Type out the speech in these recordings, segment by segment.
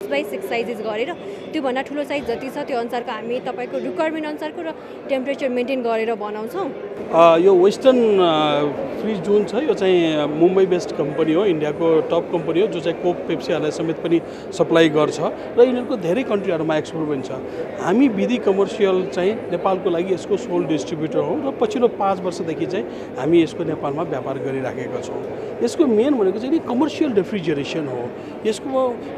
6x6 sizes गरेर त्योभन्दा ठुलो साइज जति छ त्यो अनुसारको हामी तपाईँको रिक्वायरमेन्ट अनुसारको र टेम्परेचर मेन्टेन गरेर बनाउँछौँ। यो वेस्टर्न फ्रिज जुन छ यो चाहिँ मुम्बई बेस्ड कम्पनी हो, इन्डियाको टप कम्पनी हो, जो चाहिँ कोक पेप्सीहरूलाई समेत पनि सप्लाई गर्छ र यिनीहरूको धेरै कन्ट्रीहरूमा एक्सपोर्ट पनि छ। हामी विधि कमर्सियल चाहिँ नेपालको लागि यसको सोल डिस्ट्रिब्युटर हौँ र पछिल्लो 5 वर्षदेखि चाहिँ हामी यसको नेपालमा व्यापार गरिराखेका छौँ। यसको मेन भनेको चाहिँ कमर्सियल रेफ्रिजरेसन हो। यसको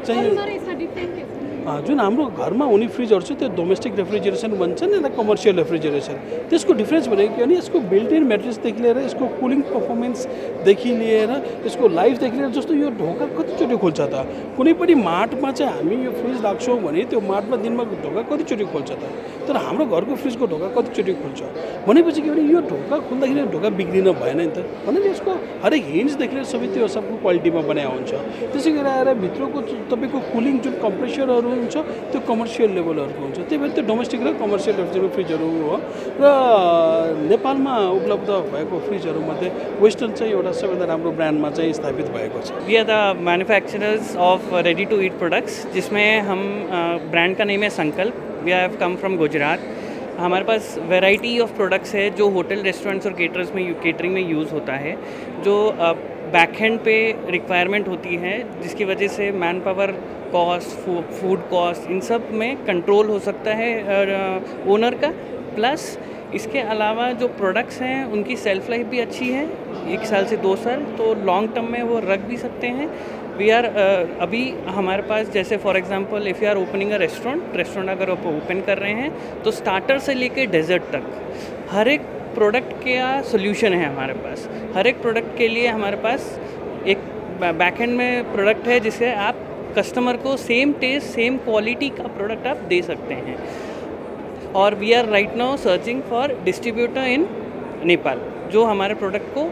चाहिँ जुन हाम्रो घरमा हुने फ्रिजहरू छ त्यो डोमेस्टिक रेफ्रिजरेसन भन्छ नि, एउटा कमर्सियल रेफ्रिजरेसन। त्यसको डिफ्रेन्स भनेको के भने यसको बिल्ट इन म्याट्रिक्सदेखि लिएर यसको कुलिङ पर्फर्मेन्सदेखि लिएर यसको लाइफदेखि लिएर, जस्तो यो ढोका कतिचोटि खोल्छ त? कुनै पनि मार्टमा चाहिँ हामी यो फ्रिज राख्छौँ भने त्यो मार्टमा दिनमा ढोका कतिचोटि खोल्छ त? तर हाम्रो घरको फ्रिजको ढोका कतिचोटि खोल्छ भनेपछि के भने यो ढोका खोल्दाखेरि ढोका बिग्रिन भएन नि त। भने यसको हरेक हिन्जदेखि लिएर सबै त्यो सबको क्वालिटीमा बनाएको हुन्छ। त्यसै गरी आएर भित्रको तपाईँको कुलिङ जुन कम्प्रेसरहरू हुन्छ त्यो कमर्सियल लेभलहरूको हुन्छ। त्यही भएर त्यो डोमेस्टिक र कमर्सियल फ्रिजहरू हो र नेपालमा उपलब्ध भएको फ्रिजहरूमध्ये वेस्टर्न चाहिँ एउटा सबैभन्दा राम्रो ब्रान्डमा चाहिँ स्थापित भएको छ। We are the manufacturers of ready to eat products, जिसमें हम ब्रांड का नेम है Sankalp. We have come from Gujarat. हमारे पास वैरायटी ऑफ प्रोडक्ट्स है जो होटल, रेस्टोरेंट्स और केटरिंग में यूज़ होता है, जो बैकएंड पे रिक्वायरमेंट होती है, जिसकी वजह से manpower cost, food cost, इन सब में कंट्रोल हो सकता है ओनर का। प्लस इसके अलावा जो प्रोडक्ट्स हैं उनकी सेल्फ लाइफ भी अच्छी है, 1 साल से 2 साल, तो लॉन्ग टर्म में वो रख भी सकते हैं। वी आर अभी हमारे पास जैसे for example if you are opening a restaurant अगर आप ओपन कर रहे हैं तो स्टार्टर से लेके डेजर्ट तक हर एक प्रोडक्ट का सोल्यूशन है हमारे पास। हर एक प्रोडक्ट के लिए हमारे पास एक बैकएंड में प्रोडक्ट है जिससे आप कस्टमर को सेम टेस्ट, सेम क्वालिटी का प्रोडक्ट आप दे सकते हैं। और we are right now searching for distributor in Nepal, जो हमारे प्रोडक्ट को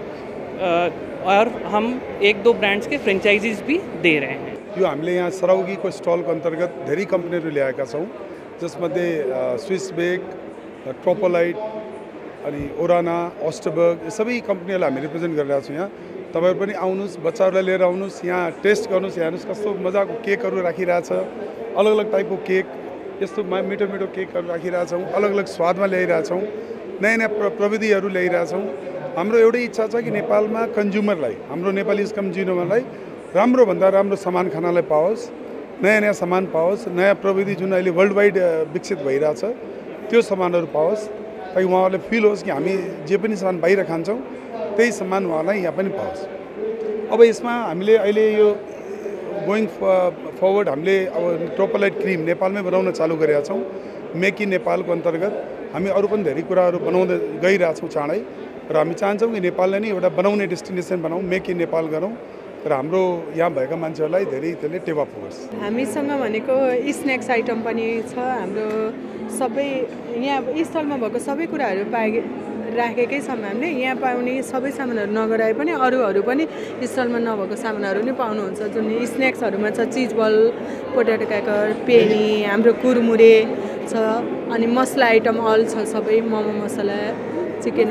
और हम 1-2 ब्रांड्स के फ्रेंचाइजीज भी दे रहे हैं। यो हामीले यहाँ सरौगीको स्टलको अन्तर्गत धेरै कम्पनीहरू ल्याएका छौँ, जसमध्ये स्विस बेक, ट्रोपोलाइट, अनि ओराना, ओस्टबर्ग, यो सबै कम्पनीहरूलाई हामी रिप्रेजेन्ट गरिरहेका छौँ। यहाँ तपाईहरु पनि आउनुस्, बच्चाहरूलाई लिएर आउनुस्, यहाँ टेस्ट गर्नुस्, हेर्नुस् कस्तो मजाको केकहरू राखिरहेछ, अलग अलग टाइपको केक, यस्तो मिठो मिठो केकहरू राखिरहेछौँ, अलग अलग स्वादमा ल्याइरहेछौँ, नयाँ नयाँ प्रविधिहरू ल्याइरहेछौँ। हाम्रो एउटै इच्छा छ कि नेपालमा कन्ज्युमरलाई, हाम्रो नेपाली कन्ज्युमरलाई राम्रो भन्दा राम्रो सामान खानलाई पाओस्, नयाँ नयाँ सामान पाओस्, नयाँ प्रविधि जुन अहिले वर्ल्ड वाइड विकसित भइरहेछ त्यो सामानहरू पाओस्, ताकि उहाँहरूले फिल होस् कि हामी जे पनि सामान बाहिर खान्छौँ त्यही सामान उहाँलाई यहाँ पनि पाओस्। अब यसमा हामीले अहिले यो गोइङ फरवर्ड हामीले अब ट्रोपोलाइट क्रिम नेपालमै बनाउन चालू गरेका छौँ। मेक इन नेपालको अन्तर्गत हामी अरू पनि धेरै कुराहरू बनाउँदै गइरहेछौँ चाँडै, र हामी चाहन्छौँ कि नेपाललाई नै एउटा बनाउने डेस्टिनेसन बनाऊँ, मेक इन नेपाल गरौँ र हाम्रो यहाँ भएका मान्छेहरूलाई धेरै त्यसले टेवा पुगोस्। हामीसँग भनेको स्न्याक्स आइटम पनि छ। हाम्रो सबै यहाँ स्टलमा भएको सबै कुराहरू राखेकै छौँ। हामीले यहाँ पाउने सबै सामानहरू नगराए पनि अरूहरू पनि स्टलमा नभएको सामानहरू नि पाउनुहुन्छ। जुन स्न्याक्सहरूमा छ चिज बल, पोटेटो क्याकर, पेनी, हाम्रो कुरमुरे छ, अनि मसला आइटम अल छ सबै, मोमो मसला, चिकन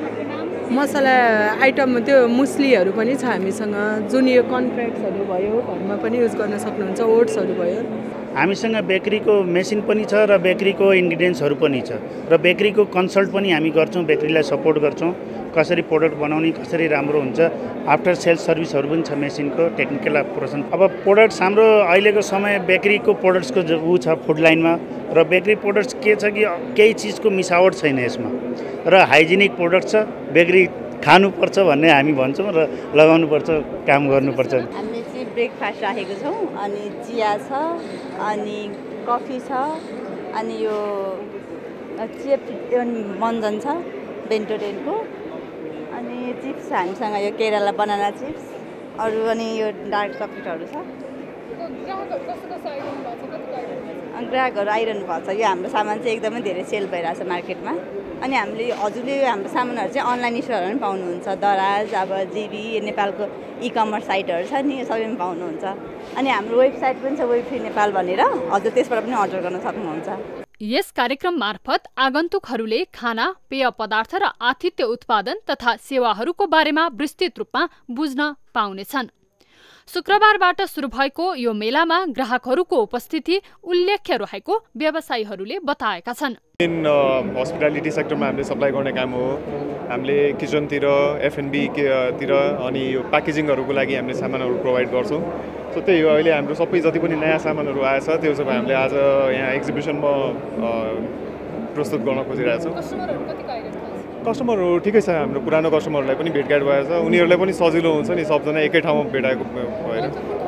मसला आइटम, त्यो मुस्लीहरू पनि छ हामीसँग। जुन यो कन्फ्लेक्सहरू भयो घरमा पनि युज गर्न सक्नुहुन्छ, ओट्सहरू भयो। हामीसँग बेकरीको मेसिन पनि छ र बेकरीको इन्ग्रिडियन्ट्सहरू पनि छ, र बेकरीको कन्सल्ट पनि हामी गर्छौँ, बेकरीलाई सपोर्ट गर्छौँ, कसरी प्रोडक्ट बनाउने, कसरी राम्रो हुन्छ। आफ्टर सेल्स सर्भिसहरू पनि छ मेसिनको, टेक्निकल अप्रोसन। अब प्रोडक्ट्स हाम्रो अहिलेको समय बेकरीको प्रोडक्ट्सको ऊ छ फुड लाइनमा, र बेकरी प्रोडक्ट्स के छ कि केही चिजको मिसावट छैन यसमा, र हाइजिनिक प्रोडक्ट छ। बेकरी खानुपर्छ भन्ने हामी भन्छौँ र लगाउनुपर्छ, काम गर्नुपर्छ। हामी चाहिँ ब्रेकफास्ट राखेको छौँ, अनि चिया छ, अनि कफी छ, अनि यो चिया मन्जन छ बेन्टोडेनको, अनि चिप्स हामीसँग यो केरला बनाना चिप्स, अरू अनि यो डार्क चकलेटहरू छ। ग्राहकहरू आइरहनु भएको छ। यो हाम्रो सामान चाहिँ एकदमै धेरै सेल भइरहेछ मार्केटमा। अनि हामीले हजुरले हाम्रो सामानहरू चाहिँ अनलाइन स्टोरहरू पनि पाउनुहुन्छ, दराज, अब जिबी, नेपालको ई-कमर्स साइटहरू छ नि, सबैमा पाउनुहुन्छ। अनि हाम्रो वेबसाइट पनि छ वेब फ्री नेपाल भनेर, हजुर त्यसबाट पनि अर्डर गर्न सक्नुहुन्छ। यस कार्यक्रम मार्फत आगन्तुकहरूले खाना, पेय पदार्थ र आतिथ्य उत्पादन तथा सेवाहरूको बारेमा विस्तृत रूपमा बुझ्न पाउनेछन्। शुक्रबारबाट सुरु भएको यो मेलामा ग्राहकहरूको उपस्थिति उल्लेख्य रहेको व्यवसायीहरूले बताएका छन्। इन हस्पिटालिटी सेक्टरमा हामीले सप्लाई गर्ने काम हो। हामीले किचनतिर, F&B तिर अनि यो प्याकेजिङहरूको लागि हामीले सामानहरू प्रोभाइड गर्छौँ। सो त्यही हो, अहिले हाम्रो सबै जति पनि नयाँ सामानहरू आएछ त्यो सब हामीले आज यहाँ एक्जिबिसनमा प्रस्तुत गर्न खोजिरहेछौँ। कस्टमरहरू ठिकै छ, हाम्रो पुरानो कस्टमरहरूलाई पनि भेटघाट भएछ, उनीहरूलाई पनि सजिलो हुन्छ नि सबजना एकै ठाउँमा भेटाएको भएर।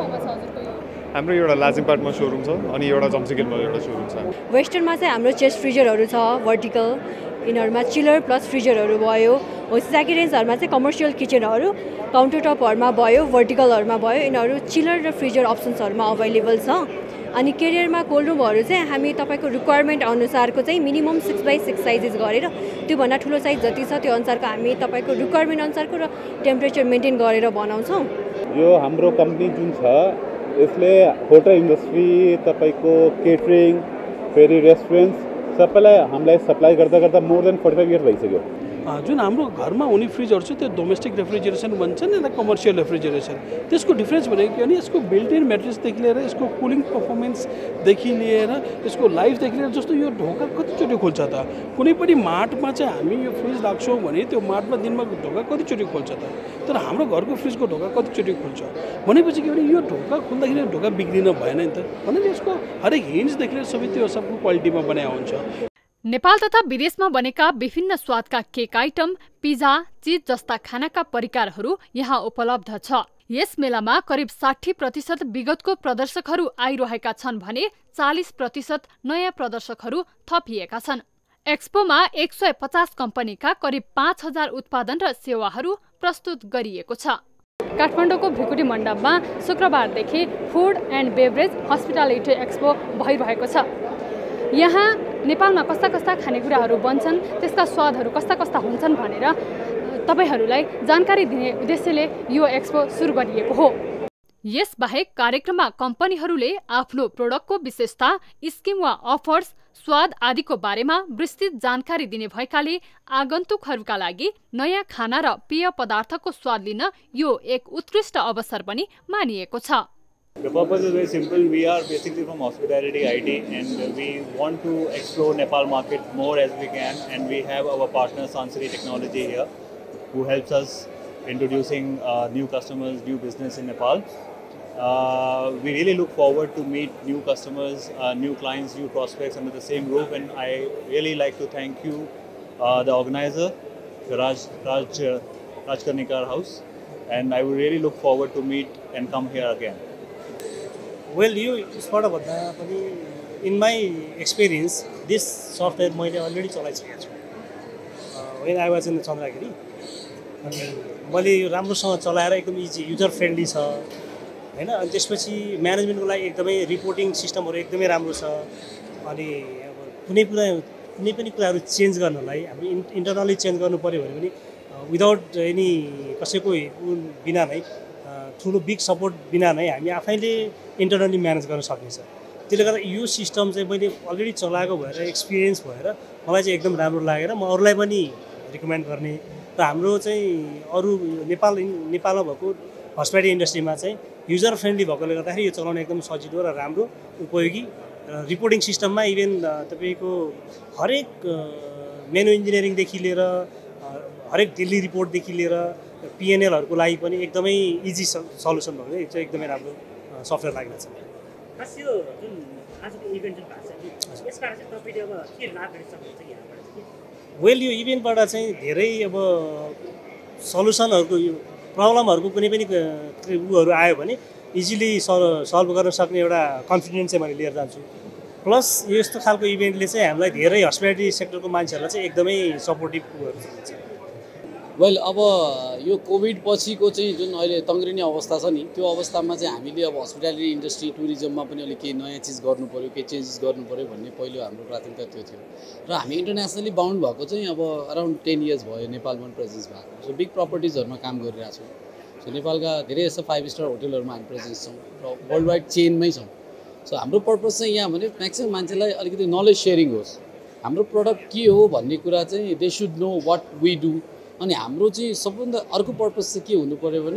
हाम्रो एउटा लाजिमपाटमा सोरुम छ अनि एउटा जम्सिगिलमा एउटा सोरुम छ। वेस्टर्नमा चाहिँ हाम्रो चेस्ट फ्रिजरहरू छ भर्टिकल, यिनीहरूमा चिलर प्लस फ्रिजरहरू भयो। होसिसाकी रेन्जहरूमा चाहिँ कमर्सियल किचनहरू, काउन्टर टपहरूमा भयो, भर्टिकलहरूमा भयो, यिनीहरू चिलर र फ्रिजर अप्सन्सहरूमा अभाइलेबल छ। अनि केरियरमा कोल्ड रुमहरू चाहिँ हामी तपाईँको रिक्वायरमेन्ट अनुसारको चाहिँ मिनिमम 6x6 साइजेस गरेर त्योभन्दा ठुलो साइज जति छ त्यो अनुसारको हामी तपाईँको रिक्वायरमेन्ट अनुसारको र टेम्परेचर मेन्टेन गरेर बनाउँछौँ। यो हाम्रो कम्पनी जुन छ यसले होटल इन्डस्ट्री, तपाईँको केटरिङ, फेरि रेस्टुरेन्ट्स सबैलाई हामीलाई सप्लाई गर्दा गर्दा मोर देन 45 इयर्स भइसक्यो। जुन हाम्रो घरमा हुने फ्रिजहरू छ त्यो डोमेस्टिक रेफ्रिजरेसन भन्छ नि, एउटा कमर्सियल रेफ्रिजरेसन। त्यसको डिफ्रेन्स भनेको के भने यसको बिल्ट इन म्याट्रिक्सदेखि लिएर यसको कुलिङ पर्फर्मेन्सदेखि लिएर यसको लाइफदेखि लिएर जस्तो यो ढोका कतिचोटि खोल्छ त। कुनै पनि मार्टमा चाहिँ हामी यो फ्रिज राख्छौँ भने त्यो मार्टमा दिनमा ढोका कतिचोटि खोल्छ त, तर हाम्रो घरको फ्रिजको ढोका कतिचोटि खोल्छ भनेपछि के भने यो ढोका खोल्दाखेरि ढोका बिग्रिन भएन नि त। भनेर यसको हरेक हिन्जदेखि लिएर सबै त्यो सबको क्वालिटीमा बनाएको हुन्छ। नेपाल तथा विदेशमा बनेका विभिन्न स्वादका केक आइटम, पिज्जा, चीज जस्ता खानाका परिकारहरू यहाँ उपलब्ध छ। यस मेलामा करिब 60% विगतको प्रदर्शकहरू आइरहेका छन् भने 40% नयाँ प्रदर्शकहरू थपिएका छन्। एक्सपोमा 150 कम्पनीका करिब 5000 उत्पादन र सेवाहरू प्रस्तुत गरिएको छ। काठमाडौँको भृकुटी मण्डपमा शुक्रबारदेखि food and beverage hospitality expo भइरहेको छ। यहाँ नेपालमा कस्ता कस्ता खानेकुराहरू बन्छन्, त्यसका स्वादहरू कस्ता कस्ता हुन्छन् भनेर तपाईहरूलाई जानकारी दिने उद्देश्यले यो एक्सपो सुरु गरिएको हो। यसबाहेक कार्यक्रममा कम्पनीहरूले आफ्नो प्रोडक्टको विशेषता, स्किम वा अफर्स, स्वाद आदिको बारेमा विस्तृत जानकारी दिने भएकाले आगन्तुकहरूका लागि नयाँ खाना र पेय पदार्थको स्वाद लिन यो एक उत्कृष्ट अवसर पनि मानिएको छ। The purpose is very simple. We are basically from Hospitality IT and we want to explore Nepal market more as we can, and we have our partner Sansari Technology here who helps us introducing new customers, new business in Nepal. We really look forward to meet new customers, new clients, new prospects under the same roof, and I really like to thank you, the organizer, the Raj Karnikar House, and I would really look forward to meet and come here again. Well, यसबाट भन्दा पनि in my experience this software मैले already चलाइसकेको छु। When I was in Chandragiri, अनि मैले यो राम्रोसँग चलाएर एकदम इजी, युजर फ्रेन्डली छ हैन। अनि त्यसपछि म्यानेजमेन्टको लागि एकदमै रिपोर्टिङ सिस्टमहरू एकदमै राम्रो छ। अनि अब कुनै पनि कुराहरू चेन्ज गर्नलाई हामी इन्टरनली चेन्ज गर्नु पऱ्यो भने पनि विदाउट एनी कसैको बिना नै, ठुलो बिग सपोर्ट बिना नै हामी आफैले इन्टरनली म्यानेज गर्न सकिन्छ। त्यसले गर्दा यो सिस्टम चाहिँ मैले अलरेडी चलाएको भएर एक्सपिरियन्स भएर मलाई चाहिँ एकदम राम्रो लागेर म अरूलाई पनि रिकमेन्ड गर्ने र हाम्रो चाहिँ अरू नेपालमा भएको हस्पिटालिटी इन्डस्ट्रीमा चाहिँ युजर फ्रेन्डली भएकोले गर्दाखेरि यो चलाउन एकदम सजिलो र राम्रो उपयोगी। रिपोर्टिङ सिस्टममा इभेन तपाईँको हरेक मेनु इन्जिनियरिङदेखि लिएर हरेक डेली रिपोर्टदेखि लिएर पिएनएलहरूको लागि पनि एकदमै इजी सल्युसन भएको चाहिँ एकदमै राम्रो सफ्टवेयर लागेको छ। खास यो जुन आजको इभेन्ट जुन भएको छ यसबाट चाहिँ तपाईँले अब के लाभ लिन सक्नुहुन्छ यहाँबाट चाहिँ? वेल, यो इभेन्टबाट चाहिँ धेरै अब सल्युसनहरूको, यो प्रब्लमहरूको कुनै पनि उहरू आयो भने इजिली सल्भ गर्न सक्ने एउटा कन्फिडेन्स चाहिँ मैले लिएर जान्छु। प्लस यस्तो खालको इभेन्टले चाहिँ हामीलाई धेरै हस्पिटालिटी सेक्टरको मान्छेहरूलाई चाहिँ एकदमै सपोर्टिभ उहरू हुन्छ। वेल, अब यो कोभिड पछिको चाहिँ जुन अहिले तङ्ग्रिने अवस्था छ नि, त्यो अवस्थामा चाहिँ हामीले अब हस्पिटालिटी इन्डस्ट्री, टुरिज्ममा पनि अलिक केही नयाँ चिज गर्नु पऱ्यो, केही चेन्जेस गर्नु पऱ्यो भन्ने पहिलो हाम्रो प्राथमिकता त्यो थियो। र हामी इन्टरनेसनली बाउन्ड भएको चाहिँ अब अराउन्ड 10 इयर्स भयो नेपालमा प्रेजेन्स भएको। सो बिग प्रपर्टिजहरूमा काम गरिरहेको छौँ। सो नेपालका धेरै जस्तो 5 स्टार होटलहरूमा हामी प्रेजेन्स छौँ र वर्ल्ड वाइड चेनमै छौँ। सो हाम्रो पर्पज चाहिँ यहाँ भने म्याक्सिमम् मान्छेलाई अलिकति नलेज सेयरिङ होस्, हाम्रो प्रडक्ट के हो भन्ने कुरा चाहिँ they should know what we do. अनि हाम्रो चाहिँ सबभन्दा अर्को पर्पज चाहिँ के हुनु पऱ्यो भने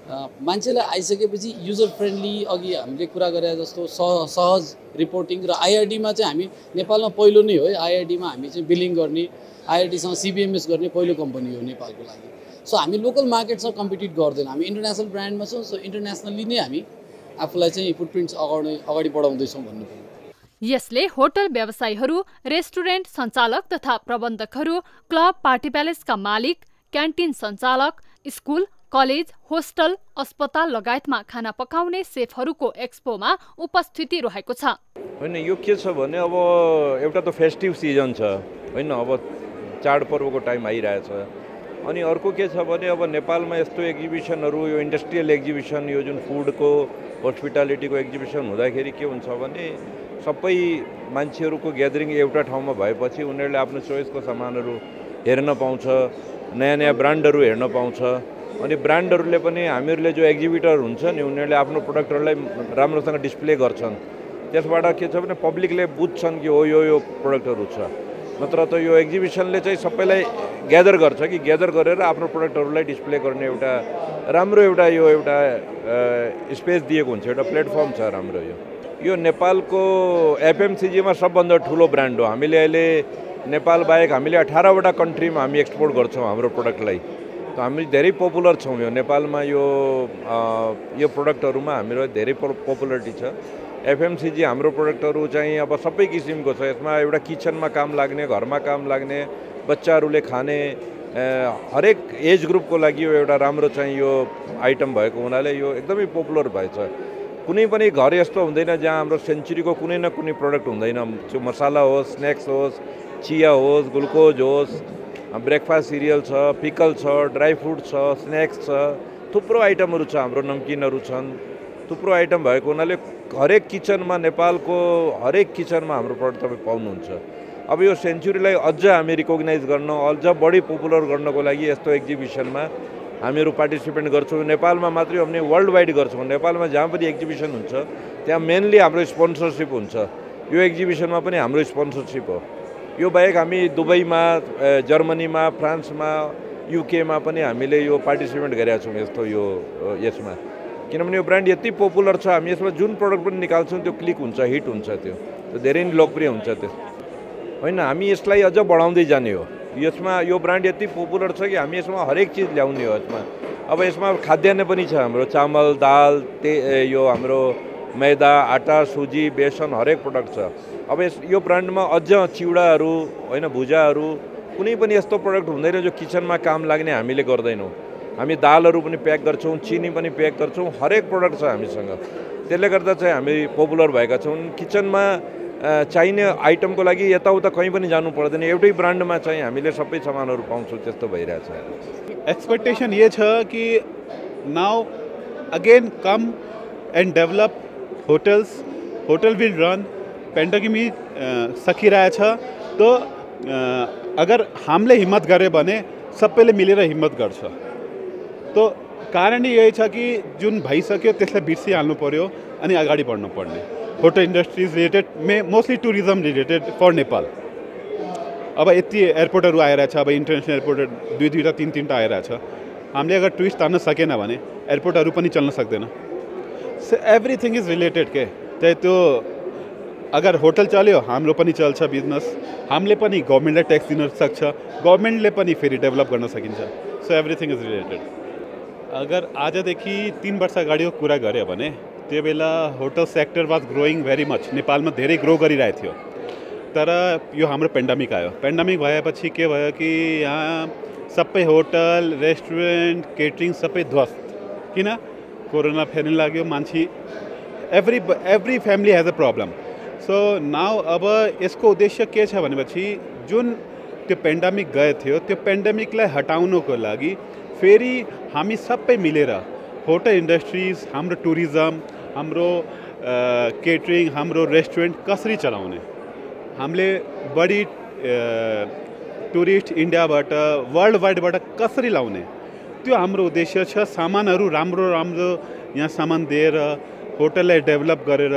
मान्छेलाई आइसकेपछि युजर फ्रेन्डली अघि हामीले कुरा गरे जस्तो सहज रिपोर्टिङ र आइआरडीमा चाहिँ हामी नेपालमा पहिलो नै हो है। आइआरडीमा हामी चाहिँ बिलिङ गर्ने, आइआरडीसँग सिबिएमएस गर्ने पहिलो कम्पनी हो नेपालको लागि। सो हामी लोकल मार्केटसँग कम्पिटिट गर्दैन, हामी इन्टरनेसनल ब्रान्डमा छौँ। सो इन्टरनेसनली नै हामी आफूलाई चाहिँ फुटप्रिन्ट्स अगाडि बढाउँदैछौँ भन्नुपर्यो। यसले होटल व्यवसायीहरू, रेस्टुरेन्ट सञ्चालक तथा प्रबन्धकहरू, क्लब पार्टी प्यालेसका मालिक, क्यान्टिन सञ्चालक, स्कुल, कलेज, होस्टल, अस्पताल लगायतमा खाना पकाउने सेफहरूको एक्सपोमा उपस्थिति रहेको छ। होइन यो के छ भने अब एउटा त फेस्टिभ सिजन छ होइन, अब चाडपर्वको टाइम आइरहेछ। अनि अर्को के छ भने अब नेपालमा यस्तो एक्जिबिसनहरू, यो इन्डस्ट्रियल एक्जिबिसन, यो जुन फुडको हस्पिटालिटीको एक्जिबिसन हुँदाखेरि के हुन्छ भने सबै मान्छेहरूको ग्यादरिङ एउटा ठाउँमा भएपछि उनीहरूले आफ्नो चोइसको सामानहरू हेर्न पाउँछ, नयाँ नयाँ ब्रान्डहरू हेर्न पाउँछ। अनि ब्रान्डहरूले पनि हामीहरूले जो एक्जिबिटर हुन्छ नि उनीहरूले आफ्नो प्रडक्टहरूलाई राम्रोसँग डिस्प्ले गर्छन्। त्यसबाट के छ भने पब्लिकले बुझ्छन् कि हो यो प्रडक्टहरू छ। नत्र त यो एक्जिबिसनले चाहिँ सबैलाई ग्यादर गर्छ कि ग्यादर गरेर आफ्नो प्रडक्टहरूलाई डिस्प्ले गर्ने एउटा राम्रो एउटा स्पेस दिएको हुन्छ, एउटा प्लेटफर्म छ राम्रो। यो नेपालको एफएमसिजीमा सबभन्दा ठुलो ब्रान्ड हो। हामीले अहिले नेपाल बाहेक हामीले 18वटा कन्ट्रीमा हामी एक्सपोर्ट गर्छौँ हाम्रो प्रडक्टलाई। त हामी धेरै पपुलर छौँ यो नेपालमा। यो प्रडक्टहरूमा हाम्रो धेरै पपुलरिटी छ। एफएमसिजी हाम्रो प्रडक्टहरू चाहिँ अब सबै किसिमको छ। यसमा एउटा किचनमा काम लाग्ने, घरमा काम लाग्ने, बच्चाहरूले खाने, हरेक एज ग्रुपको लागि यो एउटा राम्रो चाहिँ यो आइटम भएको हुनाले यो एकदमै पपुलर भएछ। कुनै पनि घर यस्तो हुँदैन जहाँ हाम्रो सेन्चुरीको कुनै न कुनै प्रडक्ट हुँदैन। त्यो मसाला होस्, स्न्याक्स होस्, चिया होस्, ग्लुकोज होस्, ब्रेकफास्ट सिरियल छ, पिकल छ, ड्राई फ्रुट छ, स्न्याक्स छ, थुप्रो आइटमहरू छ। हाम्रो नमकिनहरू छन्, थुप्रो आइटम भएको हुनाले हरेक किचनमा, नेपालको हरेक किचनमा हाम्रो प्रडक्ट तपाईँ पाउनुहुन्छ। अब यो सेन्चुरीलाई अझ हामी रिकग्नाइज गर्न, अझ बढी पपुलर गर्नको लागि यस्तो एक्जिबिसनमा हामीहरू पार्टिसिपेट गर्छौँ। नेपालमा मात्रै हामीले वर्ल्ड वाइड गर्छौँ। नेपालमा जहाँ पनि एक्जिबिसन हुन्छ त्यहाँ मेनली हाम्रो स्पोन्सरसिप हुन्छ। यो एक्जिबिसनमा पनि हाम्रो स्पोन्सरसिप हो। यो बाहेक हामी दुबईमा, जर्मनीमा, फ्रान्समा, युकेमा पनि हामीले यो पार्टिसिपेट गरेका छौँ यस्तो यसमा। किनभने यो ब्रान्ड यति पपुलर छ, हामी यसमा जुन प्रडक्ट पनि निकाल्छौँ त्यो क्लिक हुन्छ, हिट हुन्छ, त्यो धेरै नै लोकप्रिय हुन्छ। त्यो होइन, हामी यसलाई अझ बढाउँदै जाने हो। यसमा यो ब्रान्ड यति पपुलर छ कि हामी यसमा हरेक चिज ल्याउने हो यसमा। अब यसमा खाद्यान्न पनि छ हाम्रो, चामल, दाल, यो हाम्रो मैदा, आटा, सुजी, बेसन, हरेक प्रडक्ट छ। अब यो ब्रान्डमा अझ चिउडाहरू होइन, भुजाहरू, कुनै पनि यस्तो प्रडक्ट हुँदैन जो किचनमा काम लाग्ने हामीले गर्दैनौँ। हामी दालहरू पनि प्याक गर्छौँ, चिनी पनि प्याक गर्छौँ, हरेक प्रडक्ट छ हामीसँग। त्यसले गर्दा चाहिँ हामी पपुलर भएका छौँ। किचनमा चाहिने आइटमको लागि यताउता कहीँ पनि जानु पर्दैन, एउटै ब्रान्डमा चाहिँ हामीले सबै सामानहरू पाउँछौँ, त्यस्तो भइरहेछ। एक्सपेक्टेसन ये छ कि now again come and develop hotel will run. Pandemic सकिरहेछ तो अगर हामीले हिम्मत गऱ्यो भने सबैले मिलेर हिम्मत गर्छ। तो कारण यही छ कि जुन भइसक्यो त्यसलाई बिर्सिहाल्नु पर्यो अनि अगाडि बढ्नु पर्ने। Hotel industries related mostly tourism related for Nepal. अब यति एयरपोर्टहरू आइरहेछ, अब इन्टरनेसनल एयरपोर्ट दुईवटा तीनवटा आइरहेछ। हामीले अगर टुरिस्ट तान्न सकेन भने एयरपोर्टहरू पनि चल्न सक्दैन। सो एभ्रिथिङ इज रिलेटेड के। त्यही त्यो अगर होटल चल्यो हाम्रो पनि चल्छ बिजनेस, हामीले पनि गभर्मेन्टलाई ट्याक्स दिन सक्छ, गभर्मेन्टले पनि फेरि डेभलप गर्न सकिन्छ। So everything is related. अगर आजदेखि 3 वर्ष अगाडिको कुरा गऱ्यो भने त्यो बेला hotel sector was growing very much. नेपालमा धेरै ग्रो गरिरहेको थियो। तर यो हाम्रो पेन्डेमिक आयो। पेन्डेमिक भएपछि के भयो कि यहाँ सबै होटल, रेस्टुरेन्ट, केटरिङ सबै ध्वस्त। किन? कोरोना फेर्न लाग्यो, मान्छे every family has a problem. So now अब यसको उद्देश्य के छ भनेपछि जुन त्यो पेन्डेमिक गएको थियो त्यो पेन्डेमिकलाई हटाउनको लागि फेरि हामी सबै मिलेर होटल इन्डस्ट्रिज, हाम्रो टुरिज्म, हाम्रो केटरिङ, हाम्रो रेस्टुरेन्ट कसरी चलाउने, हामीले बढी टुरिस्ट इन्डियाबाट वर्ल्ड वाइडबाट कसरी लाउने, त्यो हाम्रो उद्देश्य छ। सामानहरू राम्रो यहाँ सामान दिएर होटललाई डेभलप गरेर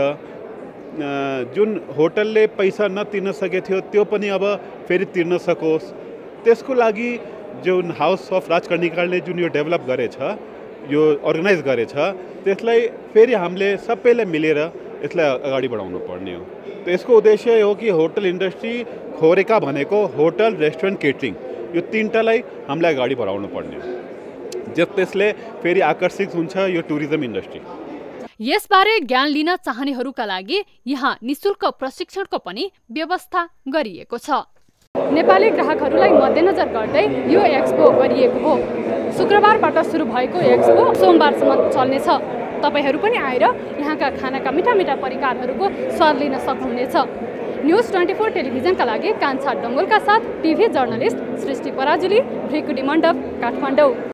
जुन होटलले पैसा नतिर्न सकेको थियो त्यो पनि अब फेरि तिर्न सकोस्। त्यसको लागि जुन हाउस अफ राज कर्णिकारले जुन यो डेभलप गरेछ यो अर्गनाइज गरेछ त्यसलाई फेरि हामीले सबैले मिलेर यसलाई अगाडि बढाउनु पर्ने हो। त यसको उद्देश्य हो कि होटल इन्डस्ट्री खोरेका भनेको होटल रेस्टुरेन्ट केटरिङ यो तीनटालाई हामीलाई अगाडि बढाउनु पर्ने हो, त्यसले फेरि आकर्षित हुन्छ यो टुरिज्म इन्डस्ट्री। यसबारे ज्ञान लिन चाहनेहरूका लागि यहाँ निशुल्क प्रशिक्षणको पनि व्यवस्था गरिएको छ। नेपाली ग्राहकहरूलाई मध्यनजर गर्दै यो एक्सपो गरिएको हो। शुक्रबारबाट सुरु भएको एक्सपो सोमबारसम्म चल्नेछ। तपाईहरू पनि आएर यहाँका खानाका मिठा मिठा परिकारहरूको स्वाद लिन सक्नुहुनेछ। न्युज 24 टेलिभिजनका लागि कान्छा डङ्गोलका साथ टिभी जर्नलिस्ट सृष्टि पराजुली, भ्रिकुटी मण्डप, काठमाडौँ।